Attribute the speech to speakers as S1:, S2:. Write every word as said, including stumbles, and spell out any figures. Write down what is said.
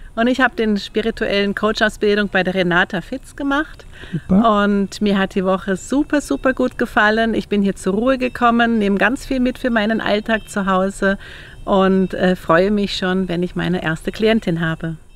S1: und ich habe den spirituellen Coach-Ausbildung bei der Renata Fitz gemacht.
S2: Super.
S1: Und mir hat die Woche super, super gut gefallen. Ich bin hier zur Ruhe gekommen, nehme ganz viel mit für meinen Alltag zu Hause und äh, freue mich schon, wenn ich meine erste Klientin habe.